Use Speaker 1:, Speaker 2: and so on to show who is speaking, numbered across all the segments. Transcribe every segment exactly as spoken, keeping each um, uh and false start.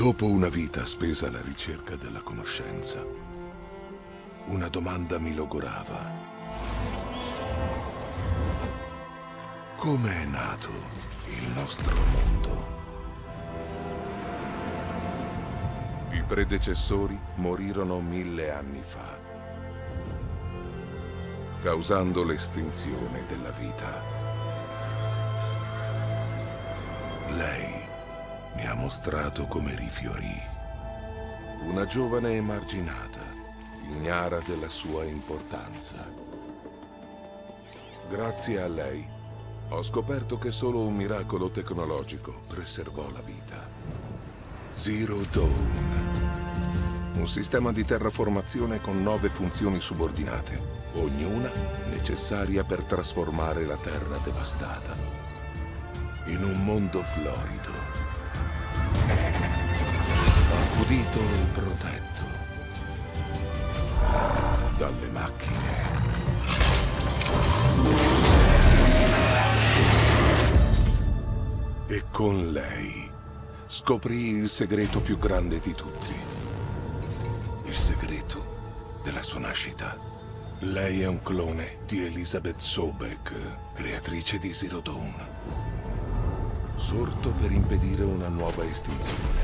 Speaker 1: Dopo una vita spesa alla ricerca della conoscenza, una domanda mi logorava. Come è nato il nostro mondo? I predecessori morirono mille anni fa, causando l'estinzione della vita. Lei mi ha mostrato come rifiorì. Una giovane emarginata, ignara della sua importanza. Grazie a lei, ho scoperto che solo un miracolo tecnologico preservò la vita. Zero Dawn. Un sistema di terraformazione con nove funzioni subordinate, ognuna necessaria per trasformare la terra devastata in un mondo florido, accudito e protetto dalle macchine. E con lei scoprì il segreto più grande di tutti, il segreto della sua nascita. Lei è un clone di Elizabeth Sobek, creatrice di Zero Dawn, sorto per impedire una nuova estinzione.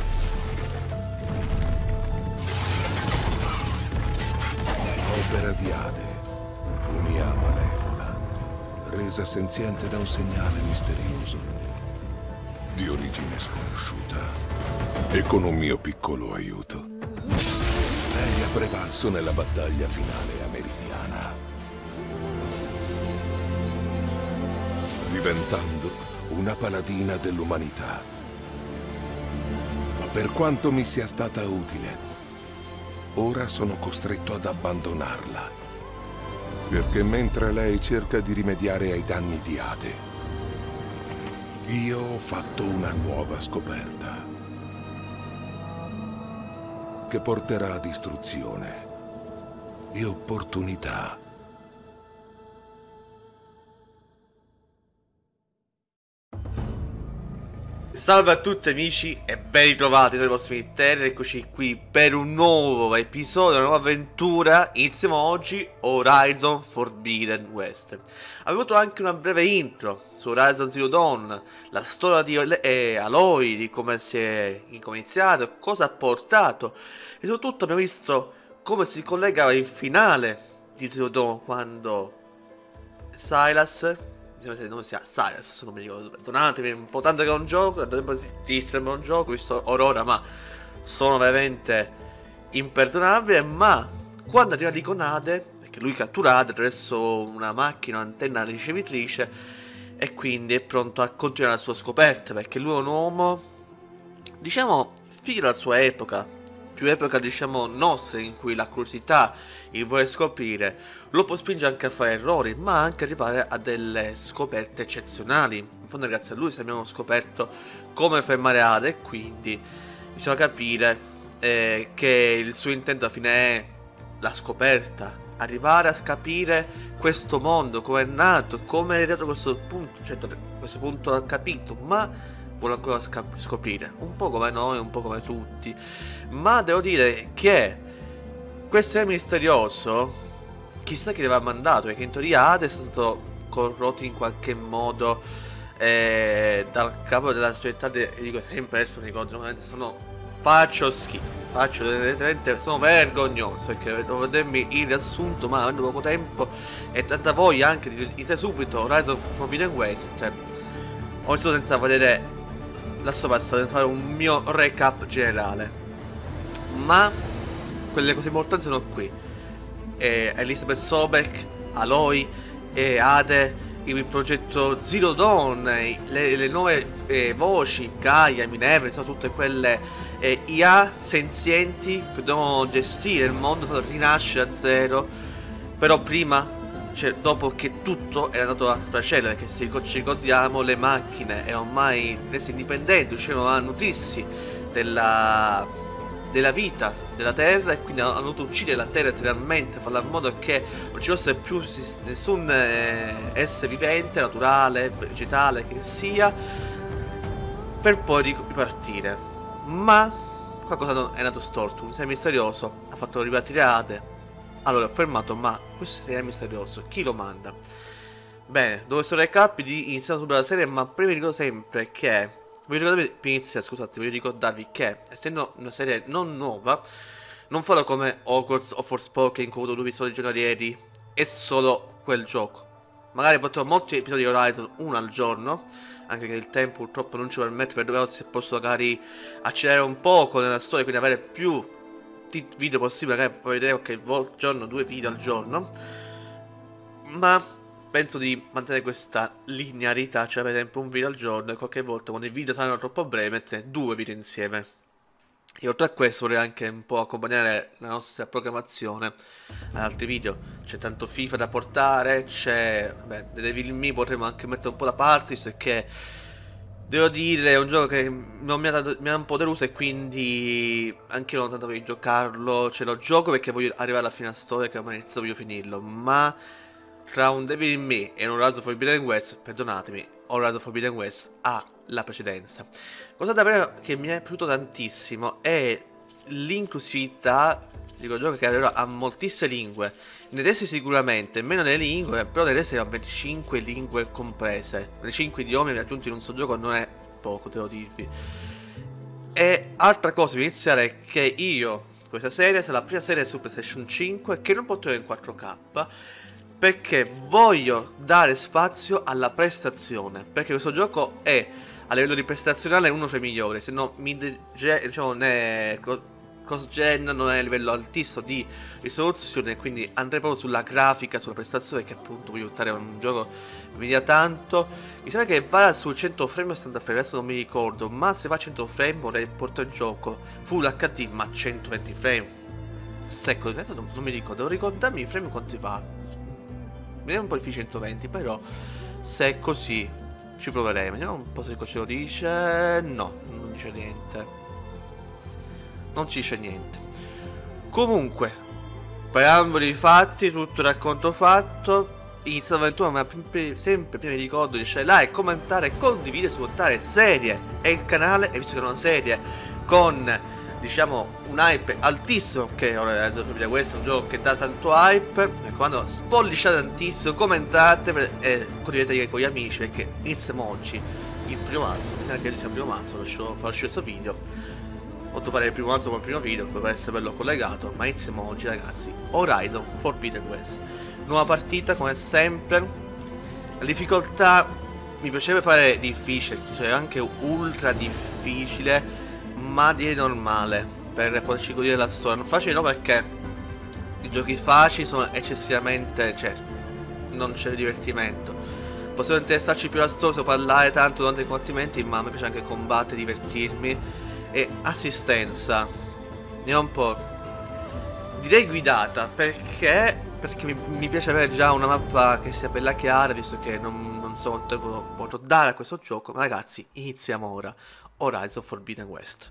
Speaker 1: Opera di Ade, un'I A malevola, resa senziente da un segnale misterioso, di origine sconosciuta, e con un mio piccolo aiuto, lei ha prevalso nella battaglia finale americana, diventando una paladina dell'umanità. Ma per quanto mi sia stata utile, ora sono costretto ad abbandonarla, perché mentre lei cerca di rimediare ai danni di Ade, io ho fatto una nuova scoperta che porterà a distruzione e opportunità.
Speaker 2: Salve a tutti amici e ben ritrovati noi prossimi Terra, eccoci qui per un nuovo episodio, una nuova avventura. Iniziamo oggi Horizon Forbidden West. Abbiamo avuto anche una breve intro su Horizon Zero Dawn, la storia di eh, Aloy, di come si è iniziato, cosa ha portato, e soprattutto abbiamo visto come si collegava il finale di Zero Dawn, quando Silas, se non sia Silas, non mi ricordo, perdonatemi, un po' tanto che è un gioco, da tempo ti sembra un gioco, visto Aurora, ma sono veramente imperdonabili. Ma quando arriva lì con Ade, perché lui cattura Ade attraverso una macchina, un'antenna ricevitrice, e quindi è pronto a continuare la sua scoperta, perché lui è un uomo, diciamo, figlio della sua epoca, più epoca, diciamo, nostra, in cui la curiosità, il voler scoprire, lo può spingere anche a fare errori, ma anche arrivare a delle scoperte eccezionali. In fondo, grazie a lui abbiamo scoperto come fermare Ade, e quindi bisogna capire eh, che il suo intento alla fine è la scoperta, arrivare a capire questo mondo, come è nato, come è arrivato a questo punto. Certo, questo punto l'ha capito, ma vuole ancora scoprire, un po' come noi, un po' come tutti. Ma devo dire che questo è misterioso, chissà chi l'aveva mandato, perché in teoria Ade è stato corrotto in qualche modo eh, dal capo della società de, dico sempre adesso mi ricordo, sono faccio schifo, faccio veramente, sono vergognoso, perché devo vedermi il riassunto, ma avendo poco tempo e tanta voglia anche di iniziare subito Horizon Forbidden West, ho iniziato senza vedere la sovrastata, di fare un mio recap generale. Ma quelle cose importanti sono qui. eh, Elizabeth Sobek, Aloy e Ade, il progetto Zero Dawn, le, le nuove eh, voci, Gaia, Minerva, insomma tutte quelle eh, I A senzienti che devono gestire il mondo per rinascere a zero. Però prima, cioè dopo che tutto era andato a sfracello, perché se ci ricordiamo le macchine erano ormai rese indipendenti, uscivano a nutrirsi della, della vita della Terra, e quindi hanno dovuto uccidere la Terra letteralmente, farla in modo che non ci fosse più nessun eh, essere vivente, naturale, vegetale che sia, per poi ripartire. Ma qualcosa non è andato storto. Un serie misterioso ha fatto ripartire Ade. Allora ho fermato, ma questo serie misterioso chi lo manda? Bene, dopo questo recap di iniziamo subito la serie, ma prima vi ricordo sempre che voglio ricordarvi, per iniziare, scusate, voglio ricordarvi che essendo una serie non nuova, non farò come Hogwarts o Forspoken, che ho avuto due episodi giornalieri, è solo quel gioco. Magari potrò molti episodi di Horizon, uno al giorno, anche che il tempo purtroppo non ci permette, per dove si posso magari accelerare un poco nella storia, quindi avere più video possibili, magari puoi vedere qualche okay, giorno, due video al giorno, ma penso di mantenere questa linearità, cioè per esempio un video al giorno e qualche volta quando i video saranno troppo brevi mettere due video insieme. E oltre a questo vorrei anche un po' accompagnare la nostra programmazione ad altri video. C'è tanto FIFA da portare, c'è The Devil Me, potremmo anche mettere un po' da parte, perché devo dire è un gioco che non mi ha, dato, mi ha un po' deluso e quindi anche io non tanto voglio giocarlo, ce lo gioco perché voglio arrivare alla fine della storia che ormai inizio voglio finirlo, ma tra un Devil Me e un Horizon Forbidden West, perdonatemi, Horizon Forbidden West ha la precedenza. Cosa davvero che mi è piaciuto tantissimo è l'inclusività di quel gioco, che allora ha moltissime lingue. Nei testi sicuramente, meno nelle lingue, però nelle testi erano venticinque lingue comprese. venticinque idiomi raggiunti in un solo gioco non è poco, devo dirvi. E altra cosa per iniziare è che io, questa serie, sarà la prima serie su PlayStation cinque che non porterò in quattro K, perché voglio dare spazio alla prestazione, perché questo gioco è a livello di prestazionale uno tra i migliori, se no mid diciamo non è cross gen, non è a livello altissimo di risoluzione, quindi andrei proprio sulla grafica, sulla prestazione, che appunto voglio buttare un gioco che mi dia tanto. Mi sembra che vada su cento frame o settanta frame, adesso non mi ricordo, ma se va a cento frame vorrei portare il gioco Full acca di ma centoventi frame secco, non, non mi ricordo, devo ricordarmi i frame quanti va. Mi è un po' difficile centoventi, però se è così ci proveremo. Vediamo un po' se ce lo dice. No, non dice niente. Non ci dice niente. Comunque, preamboli fatti, tutto il racconto fatto. Inizia l'avventura, ma sempre prima vi ricordo di lasciare like, commentare, condividere, supportare serie e il canale. E visto che è una serie con, diciamo, un hype altissimo, che ora questo è un gioco che dà tanto hype, mi raccomando, spolliciate tantissimo, commentate e condividete con gli amici, perché iniziamo oggi il primo marzo, neanche sia il primo marzo, lascio fare uscire questo video, ho dovuto fare il primo marzo come primo video per essere bello collegato, ma iniziamo oggi ragazzi, Horizon Forbidden West, nuova partita come sempre. La difficoltà mi piaceva fare difficile, cioè anche ultra difficile, ma direi normale, per poterci godere la storia. Non facile no, perché i giochi facili sono eccessivamente, cioè non c'è divertimento. Possiamo interessarci più alla storia, parlare tanto durante i combattimenti, ma a me piace anche combattere, divertirmi. E assistenza, ne ho un po', direi guidata, perché perché mi, mi piace avere già una mappa che sia bella chiara, visto che non, non so quanto tempo potrò dare a questo gioco. Ma ragazzi, iniziamo ora Horizon Forbidden West.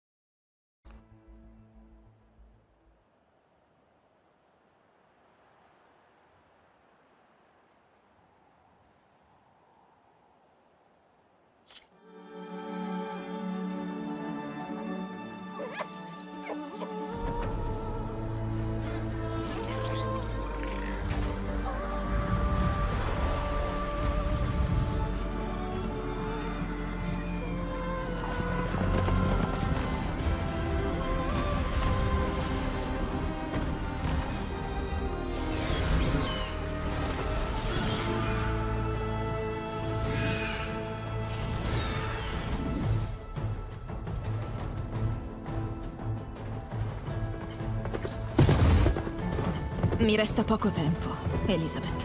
Speaker 3: Mi resta poco tempo, Elizabeth.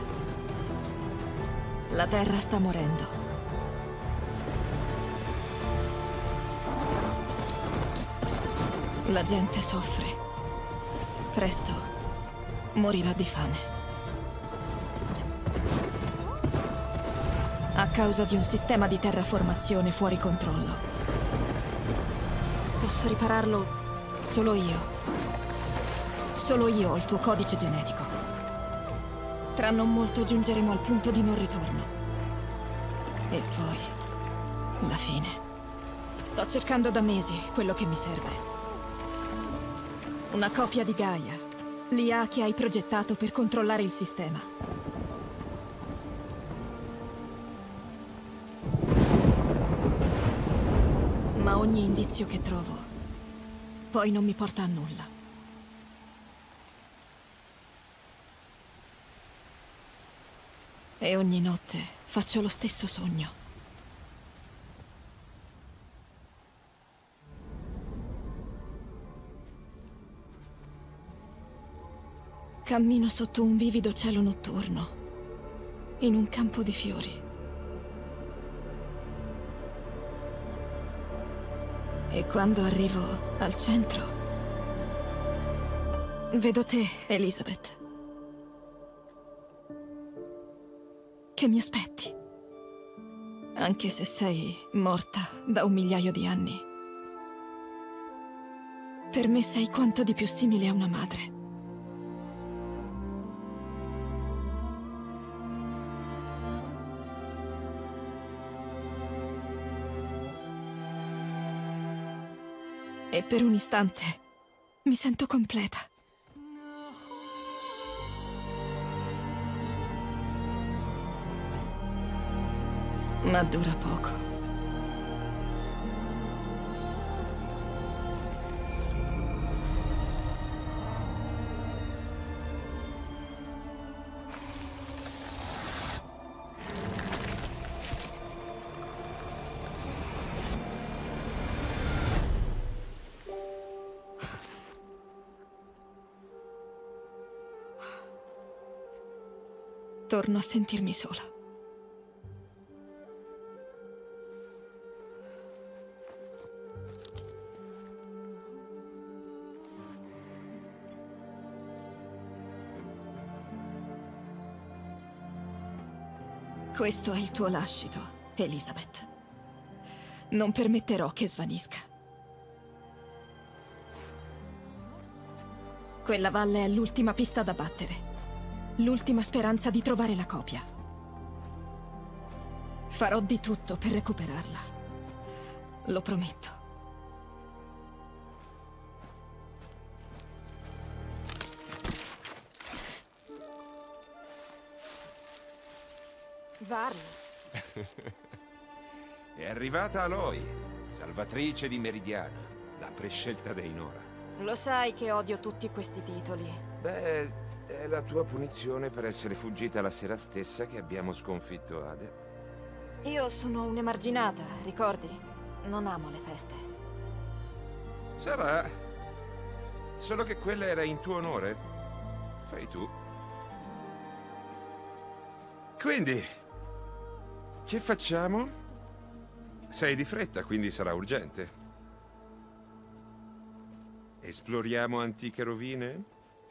Speaker 3: La Terra sta morendo. La gente soffre. Presto morirà di fame. A causa di un sistema di terraformazione fuori controllo. Posso ripararlo solo io. Solo io ho il tuo codice genetico. Tra non molto giungeremo al punto di non ritorno. E poi la fine. Sto cercando da mesi quello che mi serve. Una copia di Gaia, l'I A che hai progettato per controllare il sistema. Ma ogni indizio che trovo poi non mi porta a nulla. E ogni notte faccio lo stesso sogno. Cammino sotto un vivido cielo notturno, in un campo di fiori. E quando arrivo al centro, vedo te, Elizabeth. Che mi aspetti, anche se sei morta da un migliaio di anni. Per me sei quanto di più simile a una madre. E per un istante mi sento completa. Ma dura poco. Torno a sentirmi sola. Questo è il tuo lascito, Elizabeth. Non permetterò che svanisca. Quella valle è l'ultima pista da battere. L'ultima speranza di trovare la copia. Farò di tutto per recuperarla. Lo prometto. Varl.
Speaker 4: È arrivata Aloy, salvatrice di Meridiana, la prescelta dei Nora.
Speaker 3: Lo sai che odio tutti questi titoli.
Speaker 4: Beh, è la tua punizione per essere fuggita la sera stessa che abbiamo sconfitto Ade.
Speaker 3: Io sono un'emarginata, ricordi? Non amo le feste.
Speaker 4: Sarà. Solo che quella era in tuo onore. Fai tu. Quindi, che facciamo? Sei di fretta, quindi sarà urgente. Esploriamo antiche rovine?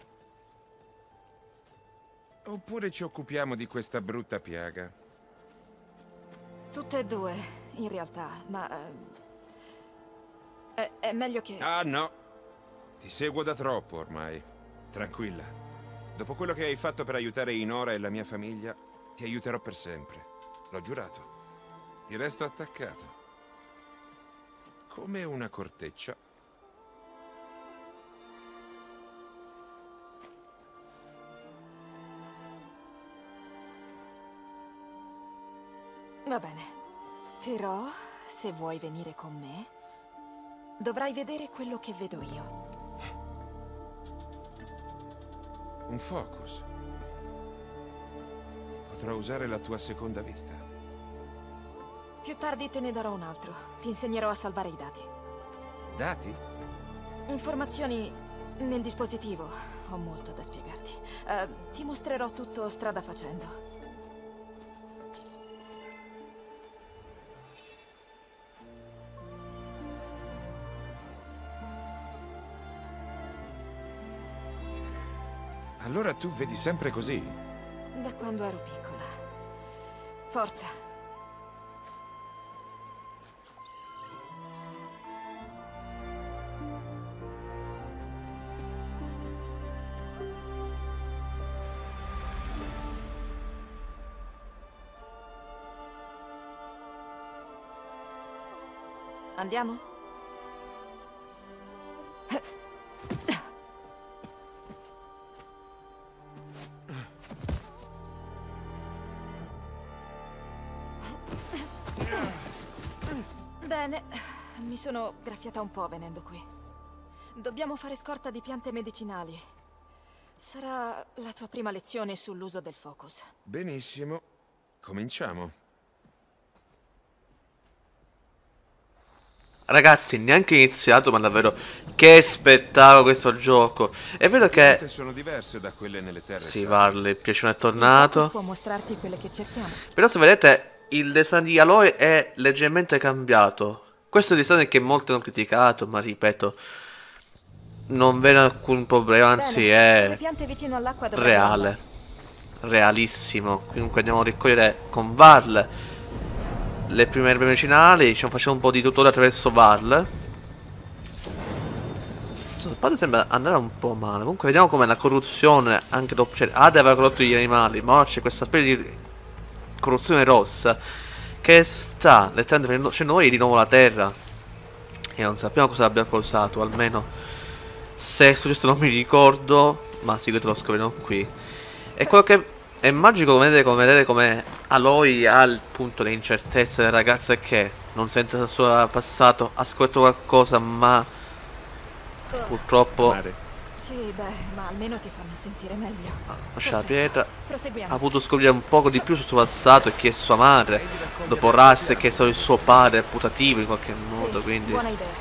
Speaker 4: Oppure ci occupiamo di questa brutta piaga?
Speaker 3: Tutte e due, in realtà, ma... eh, È, è meglio che...
Speaker 4: Ah, no! Ti seguo da troppo, ormai. Tranquilla. Dopo quello che hai fatto per aiutare Inora e la mia famiglia, ti aiuterò per sempre. L'ho giurato. Ti resto attaccato. Come una corteccia.
Speaker 3: Va bene. Però, se vuoi venire con me, dovrai vedere quello che vedo io.
Speaker 4: Un focus. Potrò usare la tua seconda vista.
Speaker 3: Più tardi te ne darò un altro. Ti insegnerò a salvare i dati.
Speaker 4: Dati?
Speaker 3: Informazioni nel dispositivo. Ho molto da spiegarti. Eh, ti mostrerò tutto strada facendo.
Speaker 4: Allora tu vedi sempre così?
Speaker 3: Da quando ero piccola. Forza. Andiamo? Bene, mi sono graffiata un po' venendo qui. Dobbiamo fare scorta di piante medicinali. Sarà la tua prima lezione sull'uso del focus.
Speaker 4: Benissimo. Cominciamo.
Speaker 2: Ragazzi, neanche iniziato, ma davvero che spettacolo questo gioco. È vero che...
Speaker 4: sono diverse da quelle nelle terre.
Speaker 2: Sì, Varl, il piacere è tornato.
Speaker 3: Può mostrarti quelle che cerchiamo.
Speaker 2: Però se vedete, il design di Aloy è leggermente cambiato. Questo design che molti hanno criticato, ma ripeto, non vede alcun problema, anzi è
Speaker 3: le piante vicino all'acqua
Speaker 2: reale. Realissimo. Quindi andiamo a raccogliere con Varl le prime erbe medicinali, diciamo, facciamo un po' di tutorial attraverso Varl. Il padre sembra andare un po' male. Comunque vediamo com'è la corruzione anche dopo. Cioè, Ade aveva corrotto gli animali, ma ora c'è questa specie di corruzione rossa che sta letteralmente facendo noi di nuovo la terra. E non sappiamo cosa abbia causato, almeno se è successo non mi ricordo, ma sicuramente lo scopriremo qui. E quello che è magico vedere come, vedere come Aloy ha il punto di incertezza della ragazza, che non sente il suo passato, ha scoperto qualcosa, ma purtroppo
Speaker 4: Mare.
Speaker 3: Sì, beh, ma almeno ti fanno sentire meglio.
Speaker 2: lascia la pietra.
Speaker 3: Proseguiamo.
Speaker 2: Ha potuto scoprire un poco di più sul suo passato e chi è sua madre, dopo Ras e che è stato il suo padre putativo in qualche modo,
Speaker 3: Sì,
Speaker 2: quindi
Speaker 3: buona idea.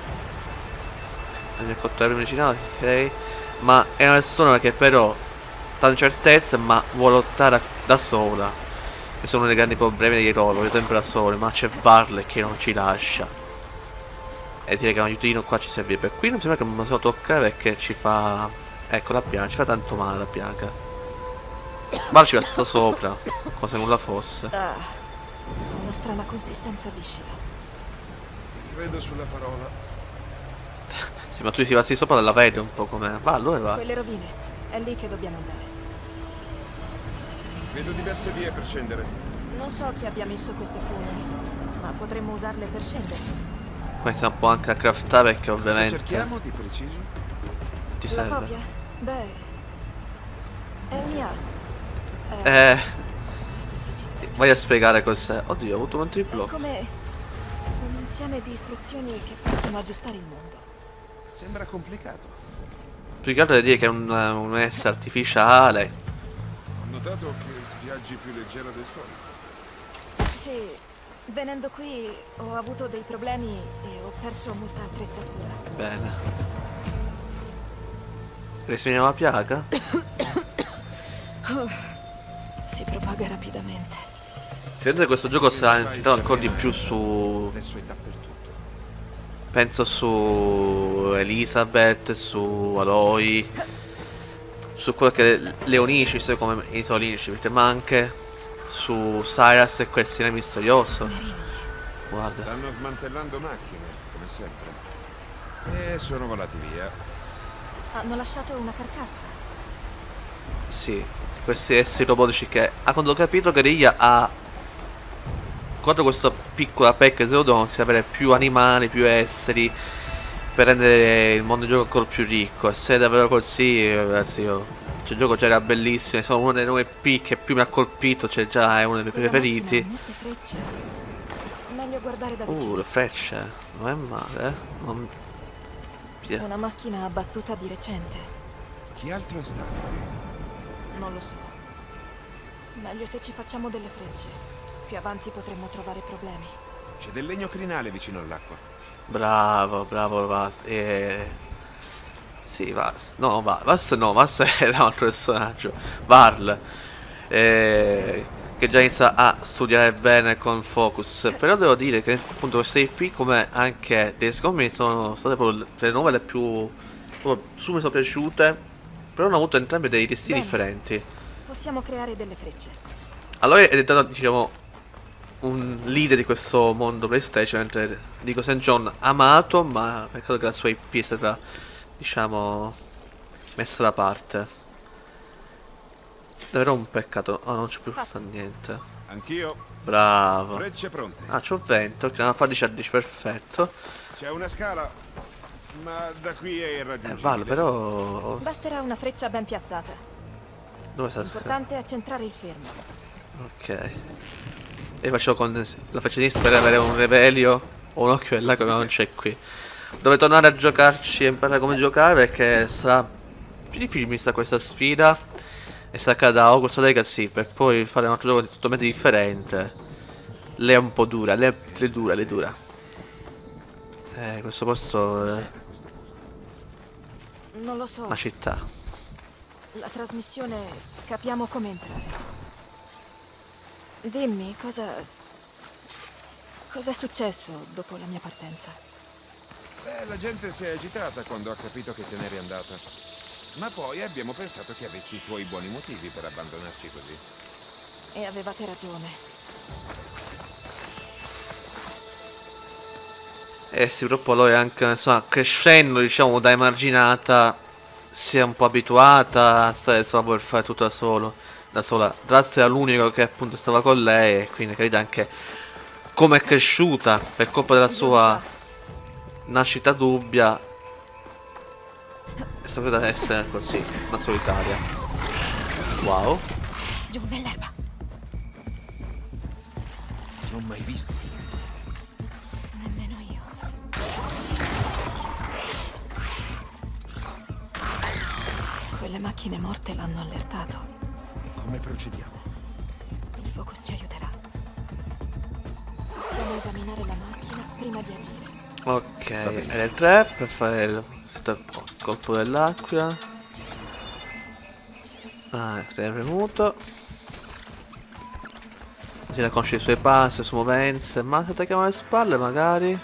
Speaker 2: nel cottoio medicinale, ok? Ma è una persona che però ha incertezza, ma vuole lottare da sola. Che sono uno dei grandi problemi dei Rolo, voglio sempre da solo, ma c'è Varl che non ci lascia. E direi che un aiutino qua ci serve. Per qui non mi sembra che non possiamo toccare perché ci fa... Ecco la piaga, ci fa tanto male la piaga. Varl ci va sto sopra, come se nulla fosse.
Speaker 3: Ah, una strana consistenza viscida.
Speaker 4: Credo sulla parola.
Speaker 2: Sì, ma tu si va sì sopra la vedi un po' com'è. Va, dove va?
Speaker 3: Quelle rovine, è lì che dobbiamo andare.
Speaker 4: Vedo diverse vie per scendere.
Speaker 3: Non so chi abbia messo queste funi, ma potremmo usarle per scendere.
Speaker 2: Questa un po' anche a craftare perché
Speaker 4: Cosa
Speaker 2: ovviamente
Speaker 4: cerchiamo di preciso?
Speaker 2: ti
Speaker 3: La
Speaker 2: serve.
Speaker 3: copia? Beh, è un I A.
Speaker 2: Eh,
Speaker 3: difficile.
Speaker 2: vai a spiegare cos'è. Oddio, ho avuto un
Speaker 3: È
Speaker 2: triplo.
Speaker 3: come un insieme di istruzioni che possono aggiustare il mondo.
Speaker 4: Sembra complicato.
Speaker 2: Più che altro devi dire che è un, un essere artificiale.
Speaker 4: Ho notato che viaggi più leggero del solito.
Speaker 3: Sì, venendo qui ho avuto dei problemi e ho perso molta attrezzatura.
Speaker 2: Bene. Respiriamo la piaga?
Speaker 3: Si propaga rapidamente.
Speaker 2: Si vede che questo gioco sarà incentrato ancora di più su...
Speaker 4: Adesso è dappertutto.
Speaker 2: Penso su Elizabeth, su Aloy, su quello che le unisce, visto come inizia l'unisce, ma anche su Cyrus e quel seme misterioso.
Speaker 3: Smerini.
Speaker 2: Guarda.
Speaker 4: Stanno smantellando macchine, come sempre. E sono volati via.
Speaker 3: Hanno lasciato una carcassa.
Speaker 2: Sì, questi esseri robotici che... Ah, quando ho capito che Riglia ha... Quanto questa piccola pecca zero dawn si avere più animali, più esseri, per rendere il mondo di gioco ancora più ricco. E se è davvero così, ragazzi, io... Cioè, il gioco già era bellissimo, è stato uno dei nuovi P che più mi ha colpito, cioè già è uno dei miei
Speaker 3: Quella
Speaker 2: preferiti.
Speaker 3: macchina ha molte frecce. Meglio guardare da
Speaker 2: Uh,
Speaker 3: vicino.
Speaker 2: le frecce, non è male, eh? Non... Via.
Speaker 3: Una macchina abbattuta di recente.
Speaker 4: Chi altro è stato qui?
Speaker 3: Non lo so. Meglio se ci facciamo delle frecce. Più avanti potremmo trovare problemi.
Speaker 4: C'è del legno crinale vicino all'acqua.
Speaker 2: Bravo, bravo Vas. Eh... Sì, Vas. No, Va- Vas no, Vas era un altro personaggio. Varl. Eh... Che già inizia a studiare bene con Focus. Però devo dire che appunto queste I P, come anche dei secondi, sono state proprio le nuove le più proprio subito piaciute. Però hanno avuto entrambi dei destini
Speaker 3: Bene.
Speaker 2: differenti.
Speaker 3: Possiamo creare delle frecce.
Speaker 2: Allora è diventato, diciamo, un leader di questo mondo PlayStation, mentre dico Saint John amato, ma peccato che la sua I P è stata, diciamo, messa da parte. Davvero un peccato. Oh, non c'è più fa niente.
Speaker 4: Anch'io.
Speaker 2: Bravo.
Speaker 4: Frecce pronte.
Speaker 2: Ah, c'ho vento, che non fa dieci a dieci, perfetto.
Speaker 4: C'è una scala, ma da qui è
Speaker 2: Eh,
Speaker 4: irraggiungibile.
Speaker 2: vale, però...
Speaker 3: Basterà una freccia ben piazzata.
Speaker 2: Dove sta la scala?
Speaker 3: L'importante è centrare il fermo.
Speaker 2: Ok. E facevo con la freccia sinistra per avere un revelio Ho un occhio là che non c'è qui. Dovrei tornare a giocarci e imparare come giocare perché sarà più difficile mi sta questa sfida. E stacca da Hogwarts Legacy per poi fare un altro gioco totalmente differente. Lei è un po' dura, lei è dura, lei è dura. Eh, questo posto è
Speaker 3: Non lo so.
Speaker 2: una città.
Speaker 3: La trasmissione... capiamo come entrare. Dimmi, cosa... Cos'è successo dopo la mia partenza?
Speaker 4: Beh, la gente si è agitata quando ha capito che te n'eri andata. Ma poi abbiamo pensato che avessi i tuoi buoni motivi per abbandonarci così.
Speaker 3: E avevate ragione.
Speaker 2: Eh sì, purtroppo lei anche, insomma, crescendo, diciamo, da emarginata, si è un po' abituata a stare solo per fare tutto da solo, da sola. Drazia era l'unico che appunto stava con lei e quindi capite anche come è cresciuta per colpa della sua nascita dubbia. È stata da essere così, una solitaria. Wow.
Speaker 3: Giù nell'erba.
Speaker 4: Non ho mai visto.
Speaker 3: Nemmeno io. Quelle macchine morte l'hanno allertato.
Speaker 4: Come procediamo?
Speaker 3: Il focus ci aiuterà. Possiamo esaminare la macchina prima di agire.
Speaker 2: Ok, e il trap per fare il colpo dell'aquila. Ah, stai premuto. Si riconosce i suoi passi, le sue movenze. Ma se attacchiamo le spalle magari.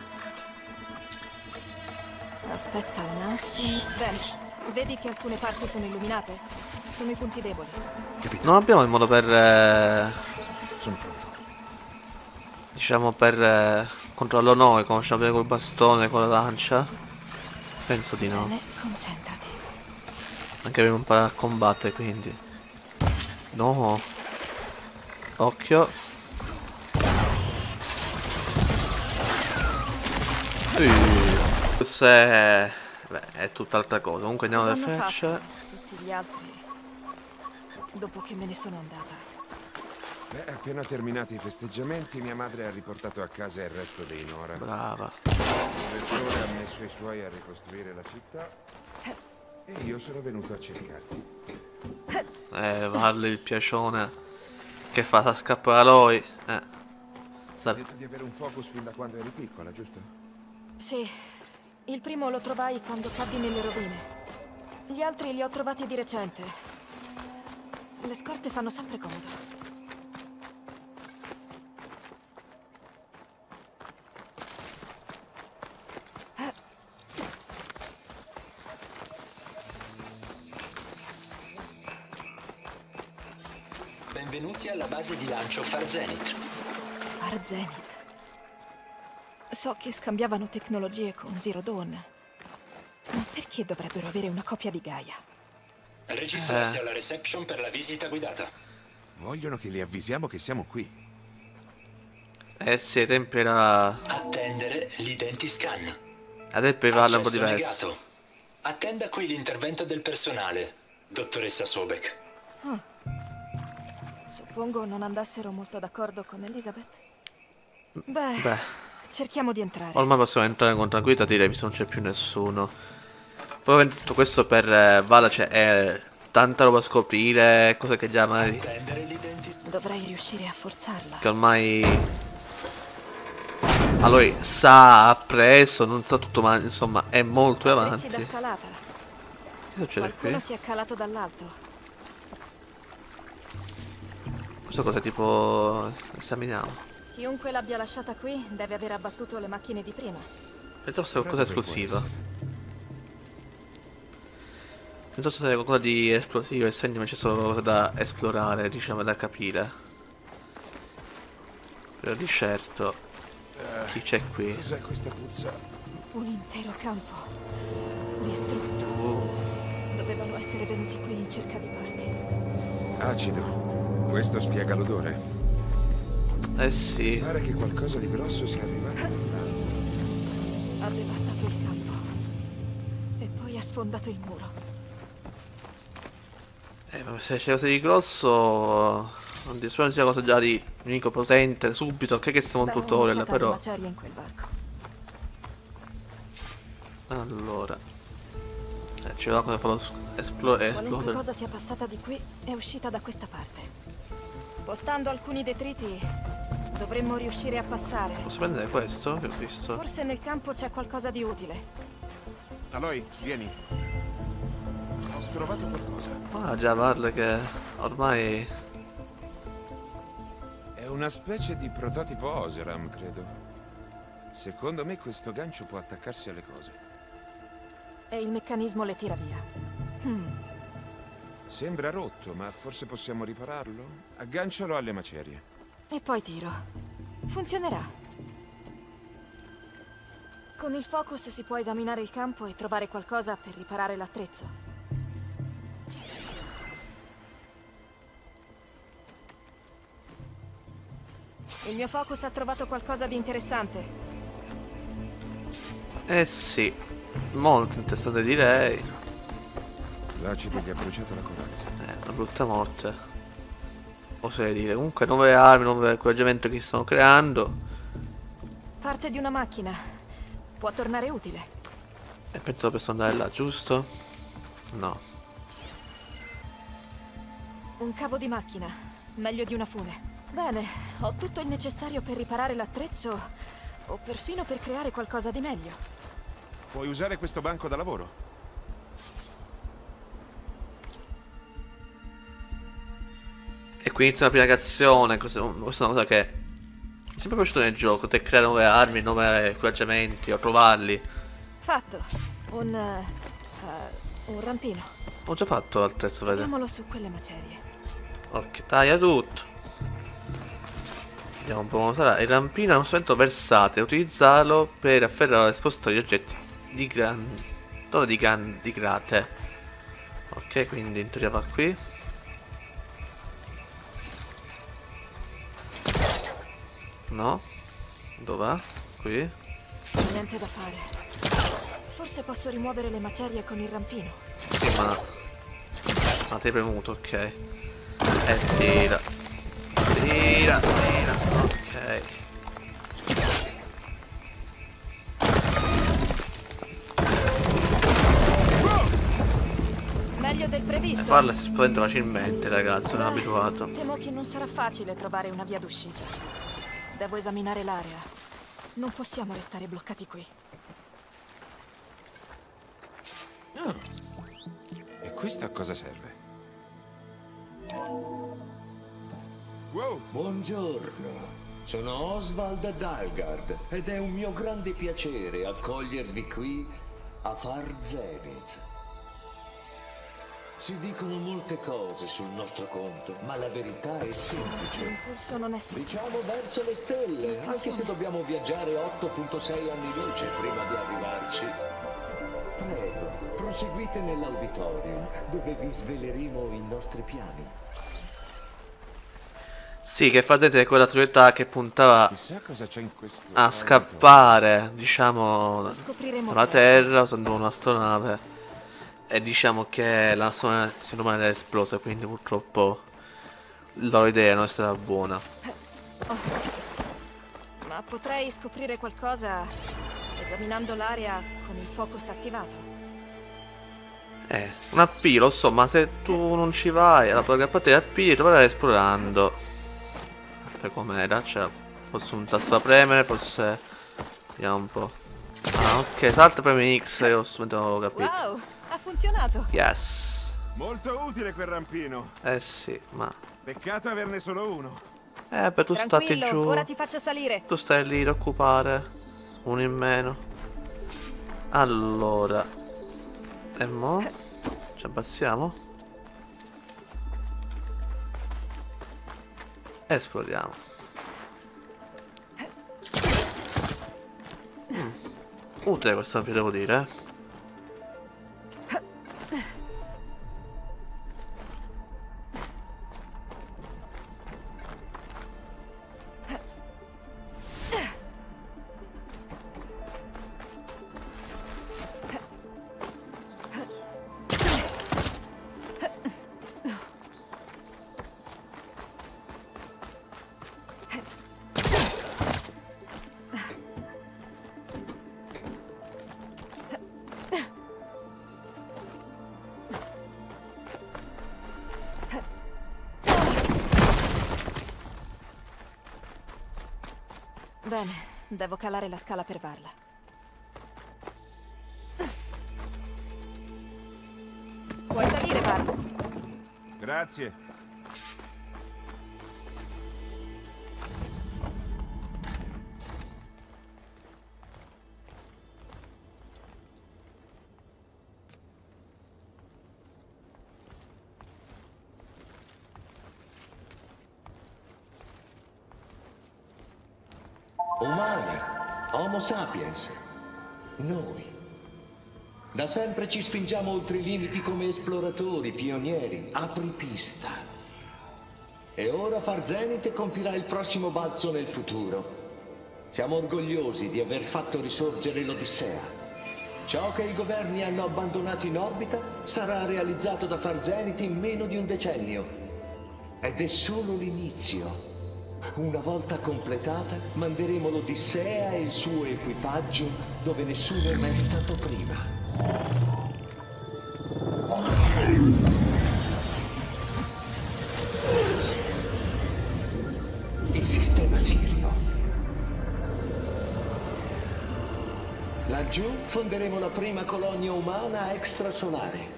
Speaker 3: Aspetta un attimo. Bene, vedi che alcune parti sono illuminate? Sono i punti deboli.
Speaker 2: Non abbiamo il modo per... Eh,
Speaker 4: Sono pronto.
Speaker 2: diciamo per... Eh, controllo noi, conosciamo bene col bastone, con la lancia. Penso di no.
Speaker 3: Bene, concentrati.
Speaker 2: Anche per imparare a combattere, quindi. No. Occhio. Uh, questo è... Beh, è tutt'altra cosa. Comunque andiamo
Speaker 3: Cosa
Speaker 2: alle
Speaker 3: hanno
Speaker 2: frecce.
Speaker 3: fatto tutti gli altri dopo che me ne sono andata?
Speaker 4: Beh, appena terminati i festeggiamenti, mia madre ha riportato a casa il resto dei Nora.
Speaker 2: Brava.
Speaker 4: Il rettore ha messo i suoi a ricostruire la città e io sono venuto a cercarti.
Speaker 2: Eh, Valle il piacione che fa scappare a lui. Eh.
Speaker 4: Hai
Speaker 2: Sa-
Speaker 4: detto di avere un focus fin da quando eri piccola, giusto?
Speaker 3: Sì, il primo lo trovai quando caddi nelle rovine. Gli altri li ho trovati di recente. Le scorte fanno sempre comodo.
Speaker 5: Benvenuti alla base di lancio Far Zenith.
Speaker 3: Far Zenith. So che scambiavano tecnologie con Zero Dawn. Ma perché dovrebbero avere una copia di Gaia?
Speaker 5: Registrarsi
Speaker 2: Eh.
Speaker 5: alla reception per la visita guidata.
Speaker 4: Vogliono che li avvisiamo che siamo qui.
Speaker 2: Eh sì, ai tempi era...
Speaker 5: Attendere l'identiscan.
Speaker 2: Ad tempi parla un po'
Speaker 5: Accesso
Speaker 2: diverso.
Speaker 5: negato. Attenda qui l'intervento del personale, dottoressa Sobek.
Speaker 3: Suppongo non andassero molto d'accordo con Elizabeth. Beh,
Speaker 2: Beh,
Speaker 3: cerchiamo di entrare.
Speaker 2: ormai possiamo entrare con tranquillità, direi, visto che non c'è più nessuno. Poi tutto questo per eh, Vala c'è eh, tanta roba a scoprire, cose che già magari...
Speaker 5: Attendere l'identità.
Speaker 3: Dovrei riuscire a forzarla.
Speaker 2: Che ormai... Allora, sa, ha preso, non sa tutto, ma insomma è molto
Speaker 3: Pezzi
Speaker 2: avanti.
Speaker 3: da scalata.
Speaker 2: Che succede qui?
Speaker 3: Qualcuno si è calato dall'alto.
Speaker 2: Questa cosa tipo... esaminiamo.
Speaker 3: Chiunque l'abbia lasciata qui deve aver abbattuto le macchine di prima.
Speaker 2: Vediamo se è qualcosa di esplosiva. Non so se è qualcosa di esplosivo e segno, ma c'è solo qualcosa da esplorare, diciamo, da capire. Però di certo... Chi c'è qui?
Speaker 4: Cos'è questa puzza?
Speaker 3: Un intero campo. Distrutto.
Speaker 2: Uh,
Speaker 3: Dovevano essere venuti qui in cerca di parti.
Speaker 4: Acido. Questo spiega l'odore.
Speaker 2: eh sì.
Speaker 4: Pare che qualcosa di grosso sia arrivato da là.
Speaker 3: Ha devastato il campo. E poi ha sfondato il muro.
Speaker 2: Eh, ma se c'è cosa di grosso... Non ti spero sia cosa già di nemico potente, subito, che che siamo un
Speaker 3: Beh,
Speaker 2: tutorial,
Speaker 3: un'occhiata
Speaker 2: però...
Speaker 3: di macerie in quel barco.
Speaker 2: Allora, eh, ci vedo come fa lo esplo
Speaker 3: Qualunque
Speaker 2: esplodere.
Speaker 3: cosa sia passata di qui è uscita da questa parte. Spostando alcuni detriti dovremmo riuscire a passare.
Speaker 2: Posso prendere questo che ho visto?
Speaker 3: Forse nel campo c'è qualcosa di utile.
Speaker 4: Aloy, vieni. Ho trovato qualcosa.
Speaker 2: Ah, già parla che ormai...
Speaker 4: È una specie di prototipo Oseram, credo. Secondo me questo gancio può attaccarsi alle cose.
Speaker 3: E il meccanismo le tira via. Hmm.
Speaker 4: Sembra rotto, ma forse possiamo ripararlo? Aggancialo alle macerie.
Speaker 3: E poi tiro. Funzionerà. Con il focus si può esaminare il campo e trovare qualcosa per riparare l'attrezzo. Il mio focus ha trovato qualcosa di interessante.
Speaker 2: Eh sì, molto interessante direi.
Speaker 4: L'acido gli ha bruciato la corazza.
Speaker 2: Eh, una brutta morte. Oserei dire. Comunque nuove armi, nuovo equipaggiamento che stanno creando.
Speaker 3: Parte di una macchina. Può tornare utile.
Speaker 2: E pensavo per andare là, giusto? No.
Speaker 3: Un cavo di macchina. Meglio di una fune. Bene, ho tutto il necessario per riparare l'attrezzo o perfino per creare qualcosa di meglio.
Speaker 4: Puoi usare questo banco da lavoro?
Speaker 2: E qui inizia la prima azione. Questa è una cosa che mi è sempre piaciuto nel gioco. Te creare nuove armi, nuovi equipaggiamenti o trovarli.
Speaker 3: Fatto. Un... Uh, un rampino.
Speaker 2: Ho già fatto l'attrezzo, vede.
Speaker 3: Mettiamolo su quelle macerie.
Speaker 2: Ok, taglia tutto. Vediamo un po' come sarà. Il rampino è uno strumento versatile. Utilizzarlo per afferrare e spostare gli oggetti di gran... Dove di gran... di grate. Ok, quindi in teoria va qui. No? Dove va? Qui?
Speaker 3: Niente da fare. Forse posso rimuovere le macerie con il rampino.
Speaker 2: Sì, ma... Ma ti hai premuto, ok. E tira. Tira, tira. Ok.
Speaker 3: Meglio del previsto.
Speaker 2: E farla si spaventa facilmente, ragazzi, sono abituato.
Speaker 3: Temo che non sarà facile trovare una via d'uscita. Devo esaminare l'area. Non possiamo restare bloccati qui.
Speaker 4: Ah. E questo a cosa serve? Wow!
Speaker 6: Buongiorno, sono Oswald Dalgard ed è un mio grande piacere accogliervi qui a Far Zenith. Si dicono molte cose sul nostro conto, ma la verità è semplice.
Speaker 3: L'impulso non è semplice.
Speaker 6: Diciamo verso le stelle, anche se dobbiamo viaggiare otto virgola sei anni luce prima di arrivarci. Prego, proseguite nell'auditorium, dove vi sveleremo i nostri piani.
Speaker 2: Sì, che fate quella società che puntava
Speaker 4: Chissà cosa c'è in questo...
Speaker 2: a scappare, diciamo,
Speaker 3: Lo scopriremo
Speaker 2: dalla
Speaker 3: presto.
Speaker 2: Terra usando un'astronave. E diciamo che la nostra signora è esplosa, quindi purtroppo la loro idea non è stata buona.
Speaker 3: Oh. Ma potrei scoprire qualcosa esaminando l'area con il focus attivato.
Speaker 2: Eh, un A P, lo so, ma se tu non ci vai alla parte A P, trovare esplorando. Per com'era, cioè, forse un tasto da premere, forse... Vediamo un po'. Ah, ok, salta premi X, io ho capito.
Speaker 3: Wow, ha funzionato.
Speaker 2: Yes.
Speaker 4: Molto utile quel rampino.
Speaker 2: Eh sì, ma...
Speaker 4: Peccato averne solo uno.
Speaker 2: Eh, beh, tu stati
Speaker 3: Tranquillo,
Speaker 2: giù.
Speaker 3: ora ti faccio salire.
Speaker 2: Tu stai lì ad occupare. Uno in meno. Allora. E mo? Ci abbassiamo? Esploriamo. Mm. Utile questa, vi devo dire, eh.
Speaker 3: Devo calare la scala per Varla. Puoi salire, Varla.
Speaker 4: Grazie.
Speaker 6: Umani, Homo sapiens, noi. Da sempre ci spingiamo oltre i limiti come esploratori, pionieri, apripista. E ora Far Zenith compirà il prossimo balzo nel futuro. Siamo orgogliosi di aver fatto risorgere l'Odissea. Ciò che i governi hanno abbandonato in orbita sarà realizzato da Far Zenith in meno di un decennio. Ed è solo l'inizio. Una volta completata, manderemo l'Odissea e il suo equipaggio dove nessuno è mai stato prima. Il sistema Sirio. Laggiù fonderemo la prima colonia umana extrasolare.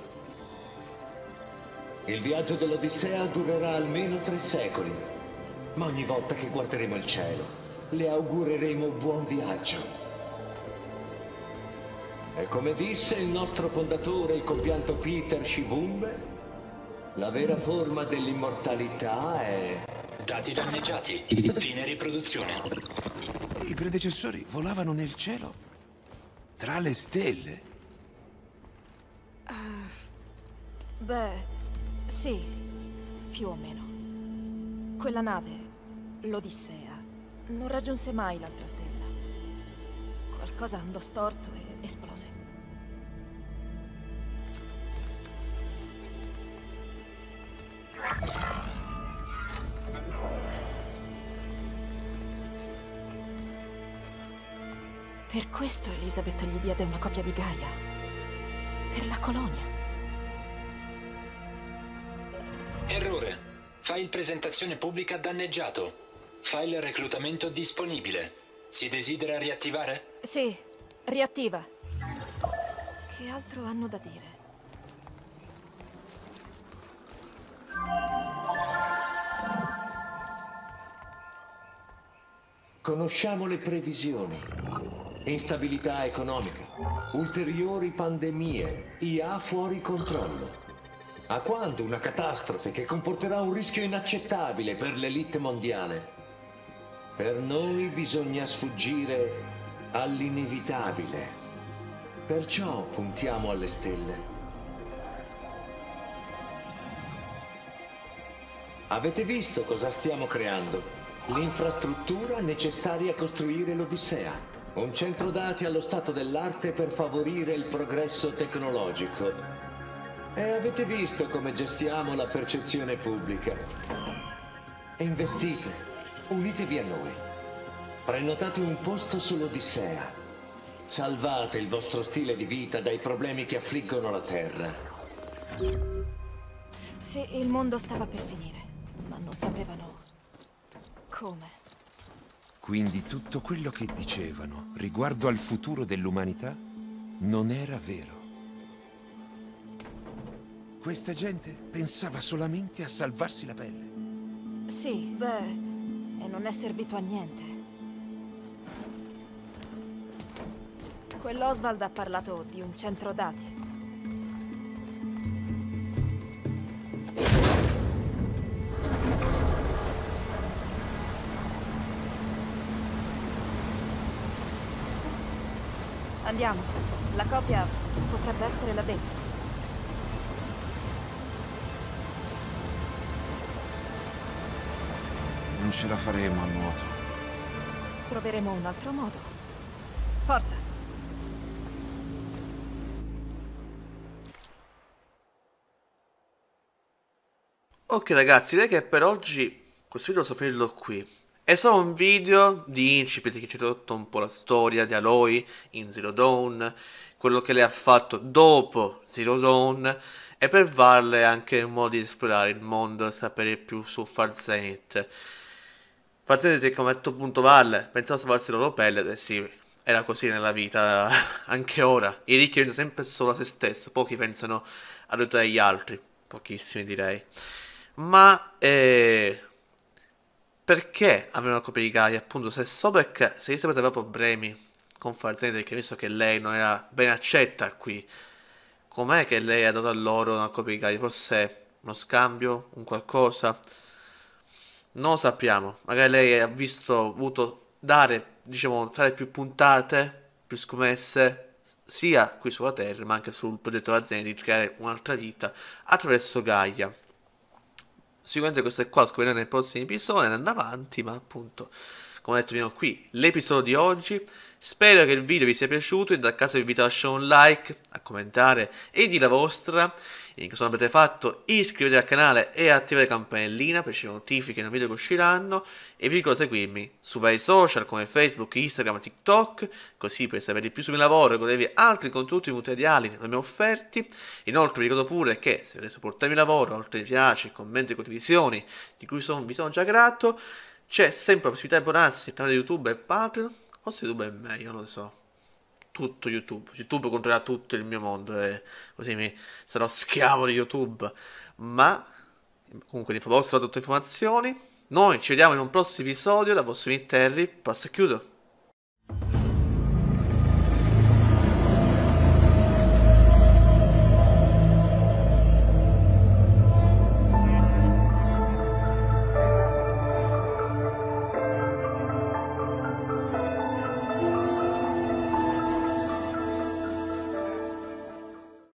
Speaker 6: Il viaggio dell'Odissea durerà almeno tre secoli. Ma ogni volta che guarderemo il cielo, le augureremo buon viaggio. E come disse il nostro fondatore, il compianto Peter Shibumbe, la vera forma dell'immortalità è...
Speaker 5: Dati danneggiati. Fine riproduzione.
Speaker 4: I predecessori volavano nel cielo, tra le stelle.
Speaker 3: Uh, beh, sì, più o meno. Quella nave, l'Odissea, non raggiunse mai l'altra stella. Qualcosa andò storto e esplose. Per questo Elizabeth gli diede una copia di Gaia. Per la colonia.
Speaker 5: Errore. File presentazione pubblica danneggiato. File reclutamento disponibile. Si desidera riattivare?
Speaker 3: Sì, riattiva. Che altro hanno da dire?
Speaker 6: Conosciamo le previsioni. Instabilità economica, ulteriori pandemie, I A fuori controllo. A quando una catastrofe che comporterà un rischio inaccettabile per l'elite mondiale? Per noi bisogna sfuggire all'inevitabile. Perciò puntiamo alle stelle. Avete visto cosa stiamo creando? L'infrastruttura necessaria a costruire l'Odissea. Un centro dati allo stato dell'arte per favorire il progresso tecnologico. E avete visto come gestiamo la percezione pubblica. Investite, unitevi a noi. Prenotate un posto sull'Odissea. Salvate il vostro stile di vita dai problemi che affliggono la Terra.
Speaker 3: Sì, il mondo stava per finire, ma non sapevano come.
Speaker 4: Quindi tutto quello che dicevano riguardo al futuro dell'umanità non era vero. Questa gente pensava solamente a salvarsi la pelle.
Speaker 3: Sì, beh, e non è servito a niente. Quell'Oswald ha parlato di un centro dati. Andiamo. La copia potrebbe essere là dentro.
Speaker 4: Non ce la faremo a nuoto.
Speaker 3: Troveremo un altro modo. Forza!
Speaker 2: Ok ragazzi, direi che per oggi questo video posso finirlo qui. È solo un video di incipit che ci ha introdotto un po' la storia di Aloy in Zero Dawn, quello che lei ha fatto dopo Zero Dawn, e per darle anche il modo di esplorare il mondo e sapere più su Far Zenith. Fazionetti, come ha detto appunto Valle, pensavo a salvarsi la loro pelle, e sì, era così nella vita, anche ora. I ricchi pensano sempre solo a se stesso, pochi pensano all'aiutare gli altri, pochissimi direi. Ma eh, perché avere una coppia di Gaia? Appunto, se so perché, se Elisabeth aveva problemi con Fazionetti, che visto che lei non era ben accetta qui, com'è che lei ha dato a loro una coppia di Gaia? Forse uno scambio, un qualcosa? Non lo sappiamo, magari lei ha visto, voluto dare, diciamo, tra le più puntate, più scommesse, sia qui sulla Terra, ma anche sul progetto dell'azienda di creare un'altra vita attraverso Gaia. Sicuramente questo è qua, lo scopriremo nei prossimi episodi, andando avanti, ma appunto, come ho detto, vediamo qui l'episodio di oggi. Spero che il video vi sia piaciuto, in tal caso vi invito a lasciare un like, a commentare e di la vostra. In caso non avete fatto, iscrivetevi al canale e attivate la campanellina per ricevere notifiche nei video che usciranno. E vi ricordo di seguirmi su vari social come Facebook, Instagram e TikTok, così per sapere di più sul mio lavoro e godervi altri contenuti multimediali che mi offerti. Inoltre vi ricordo pure che se volete supportare il mio lavoro, oltre mi piace, commenti e condivisioni, di cui son, vi sono già grato, c'è sempre la possibilità di abbonarsi al canale di YouTube e Patreon. Forse YouTube è meglio, non lo so. Tutto YouTube. YouTube controllerà tutto il mio mondo e così mi sarò schiavo di YouTube. Ma comunque vi ho tutte le informazioni. Noi ci vediamo in un prossimo episodio. Da vostro Terry, passo e chiudo.